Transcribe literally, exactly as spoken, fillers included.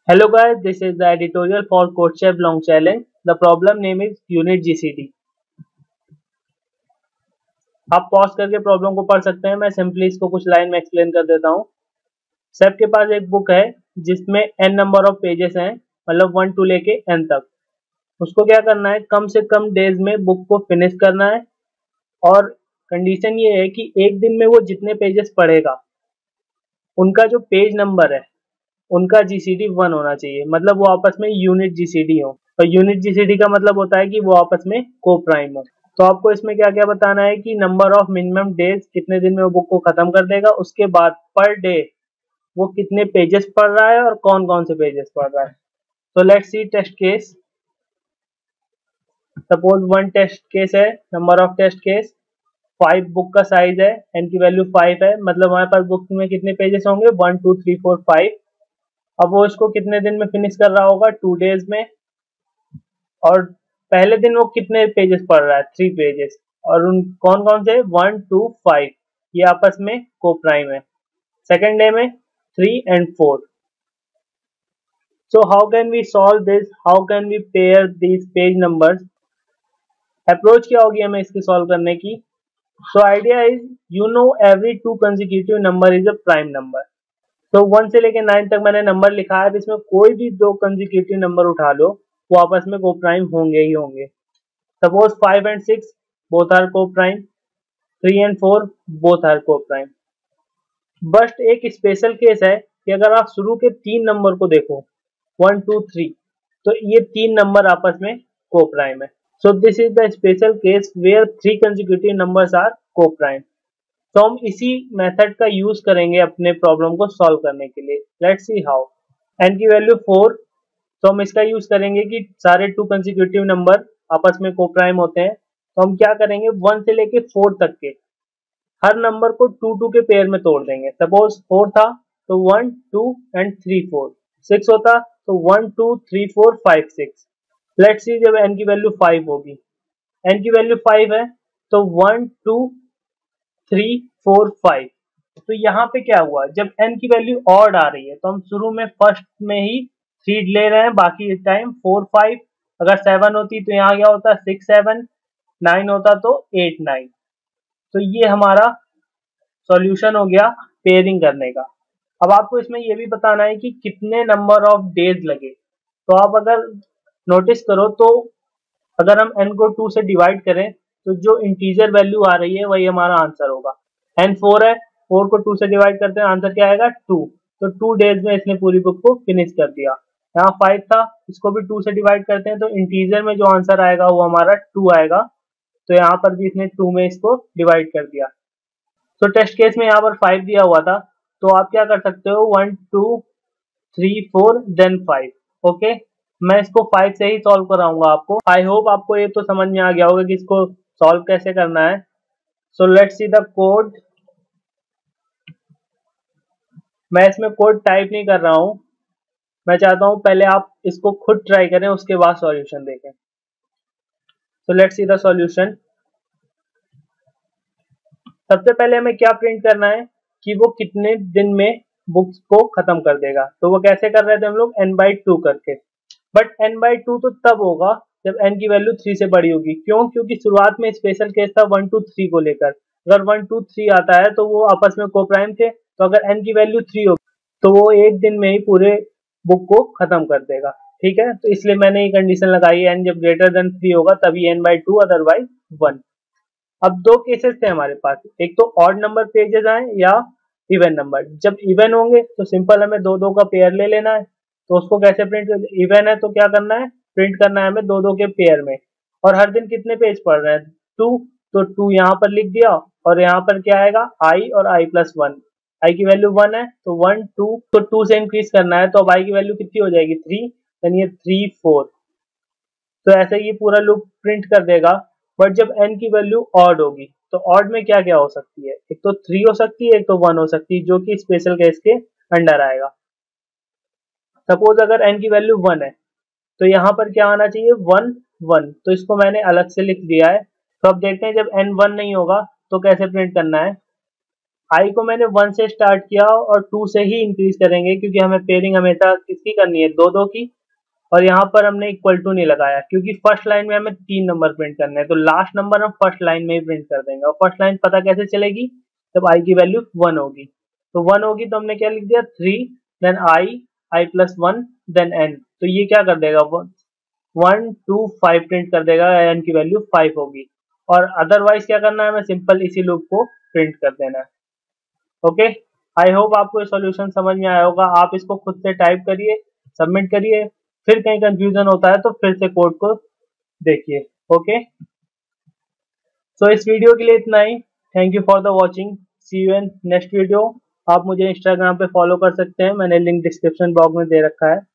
Hello guys, this is the editorial for CodeChef Long Challenge. The problem name is Unit G C D. आप pause करके problem को पढ़ सकते हैं। मैं सिंपली इसको कुछ लाइन में एक्सप्लेन कर देता हूँ। सब के पास एक बुक है जिसमें n नंबर ऑफ पेजेस हैं, मतलब वन टू लेके n तक। उसको क्या करना है, कम से कम डेज में बुक को फिनिश करना है। और कंडीशन ये है कि एक दिन में वो जितने पेजेस पढ़ेगा उनका जो पेज नंबर है उनका जीसीडी वन होना चाहिए, मतलब वो आपस में यूनिट जीसीडी हो। और यूनिट जीसीडी का मतलब होता है कि वो आपस में को प्राइम हो। तो आपको इसमें क्या क्या बताना है कि नंबर ऑफ मिनिमम डेज, कितने दिन में वो बुक को खत्म कर देगा। उसके बाद पर डे वो कितने पेजेस पढ़ रहा है और कौन कौन से पेजेस पढ़ रहा है। तो let's see test case. Suppose one test case है, number of test case five, book का साइज है, एन की वैल्यू फाइव है, मतलब हमारे पास बुक में कितने पेजेस होंगे, one two three four five. अब वो इसको कितने दिन में फिनिश कर रहा होगा, टू डेज में। और पहले दिन वो कितने पेजेस पढ़ रहा है, थ्री पेजेस। और उन कौन कौन से, वन टू फाइव, ये आपस में को प्राइम है। सेकेंड डे में three and four. So how can we solve this, how can we pair these page numbers. Approach क्या होगी हमें इसकी सॉल्व करने की। So idea is, you know every two consecutive number is a prime number. तो one से लेके nine तक मैंने नंबर लिखा है, इसमें कोई भी दो कंसेक्यूटिव नंबर उठा लो वो आपस में को प्राइम होंगे ही होंगे। Suppose five and six both are co prime, three and four both are co prime. बस एक स्पेशल केस है कि अगर आप शुरू के तीन नंबर को देखो, वन टू थ्री, तो ये तीन नंबर आपस में को प्राइम है। So this is the special case where three consecutive numbers are co prime. तो हम इसी मेथड का यूज करेंगे अपने प्रॉब्लम को सॉल्व करने के लिए। Let's see how. एन की वैल्यू फोर, तो हम इसका यूज करेंगे कि सारे टू कंसेक्यूटिव नंबर आपस में को प्राइम होते हैं। तो हम क्या करेंगे, वन से लेके फोर तक के हर नंबर को टू टू के पेयर में तोड़ देंगे। सपोज फोर था तो one two and three four, six होता तो one two three four five six. Let's see जब एन की वैल्यू फाइव होगी, एन की वैल्यू फाइव है तो one two three four five. तो यहाँ पे क्या हुआ, जब n की वैल्यू ऑड आ रही है तो हम शुरू में फर्स्ट में ही थ्री ले रहे हैं, बाकी टाइम फोर फाइव। अगर सेवन होती तो यहाँ क्या होता, सिक्स सेवन, नाइन होता तो एट नाइन। तो ये हमारा सॉल्यूशन हो गया पेयरिंग करने का। अब आपको इसमें ये भी बताना है कि कितने नंबर ऑफ डेज लगे। तो आप अगर नोटिस करो तो अगर हम n को टू से डिवाइड करें तो जो इंटीजर वैल्यू आ रही है वही हमारा आंसर होगा। n फोर है, फोर को टू से डिवाइड करते हैं, आंसर क्या आएगा, टू। तो टू डेज में इसने पूरी बुक को फिनिश कर दिया। यहाँ फाइव था, इसको भी टू से डिवाइड करते हैं तो इंटीजर में जो आंसर आएगा वो हमारा टू आएगा। तो यहाँ पर भी इसने टू में इसको डिवाइड कर दिया। तो टेस्ट केस में यहाँ पर फाइव दिया हुआ था, तो आप क्या कर सकते हो, one two three four then five. Okay, मैं इसको फाइव से ही सॉल्व कराऊंगा आपको। आई होप आपको ये तो समझ में आ गया होगा कि इसको सॉल्व कैसे करना है। So let's see the code. मैं इसमें कोड टाइप नहीं कर रहा हूं, मैं चाहता हूं पहले आप इसको खुद ट्राई करें उसके बाद सॉल्यूशन देखें। So let's see the solution. सबसे पहले हमें क्या प्रिंट करना है कि वो कितने दिन में बुक्स को खत्म कर देगा। तो वो कैसे कर रहे थे हम लोग, एन बाई टू करके। बट एन बाई टू तो तब होगा जब एन की वैल्यू थ्री से बड़ी होगी। क्यों, क्योंकि शुरुआत में स्पेशल केस था वन टू थ्री को लेकर। अगर वन टू थ्री आता है तो वो आपस में को प्राइम थे, तो अगर एन की वैल्यू थ्री होगी तो वो एक दिन में ही पूरे बुक को खत्म कर देगा। ठीक है, तो इसलिए मैंने ये कंडीशन लगाई है, एन जब ग्रेटर देन थ्री होगा तभी N by two, otherwise one. अब दो केसेस थे हमारे पास, एक तो ऑड नंबर पेजेस आए या इवन नंबर। जब इवन होंगे तो सिंपल हमें दो दो का पेयर ले लेना है। तो उसको कैसे प्रिंट कर, इवन है तो क्या करना है, प्रिंट करना है हमें दो दो के पेयर में। और हर दिन कितने पेज पढ़ रहे हैं, टू, तो टू यहाँ पर लिख दिया। और यहाँ पर क्या आएगा, आई और आई प्लस वन। आई की वैल्यू वन है तो वन टू, तो टू से इंक्रीज करना है, तो अब आई की वैल्यू कितनी हो जाएगी, थ्री, यानी ये थ्री फोर। तो ऐसे ये पूरा लूप प्रिंट कर देगा। बट जब n की वैल्यू ऑड होगी तो ऑड में क्या क्या हो सकती है, एक तो थ्री हो सकती है, एक तो वन हो सकती है, जो कि स्पेशल केस के अंडर आएगा। सपोज अगर n की वैल्यू वन है तो यहाँ पर क्या आना चाहिए, वन वन, तो इसको मैंने अलग से लिख दिया है। तो अब देखते हैं जब n वन नहीं होगा तो कैसे प्रिंट करना है। आई को मैंने वन से स्टार्ट किया और टू से ही इंक्रीज करेंगे, क्योंकि हमें पेयरिंग हमेशा किसकी करनी है, दो दो की। और यहाँ पर हमने इक्वल टू नहीं लगाया, क्योंकि फर्स्ट लाइन में हमें तीन नंबर प्रिंट करने हैं, तो लास्ट नंबर हम फर्स्ट लाइन में ही प्रिंट कर देंगे। और फर्स्ट लाइन पता कैसे चलेगी, जब आई की वैल्यू वन होगी। तो वन होगी तो हमने क्या लिख दिया, three, then I, I plus one, then N. तो ये क्या कर देगा, वन टू फाइव प्रिंट कर देगा, एन की वैल्यू फाइव होगी। और अदरवाइज क्या करना है, हमें सिंपल इसी लूप को प्रिंट कर देना है। ओके, आई होप आपको ये सॉल्यूशन समझ में आया होगा। आप इसको खुद से टाइप करिए, सबमिट करिए, फिर कहीं कंफ्यूजन होता है तो फिर से कोड को देखिए। ओके, सो इस वीडियो के लिए इतना ही। Thank you for the watching, see you in next video. आप मुझे इंस्टाग्राम पे फॉलो कर सकते हैं, मैंने लिंक डिस्क्रिप्शन बॉक्स में दे रखा है।